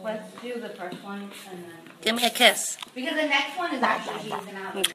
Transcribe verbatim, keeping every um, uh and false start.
Let's do the first one and then. Give me a kiss. Because the next one is actually he's gonna have.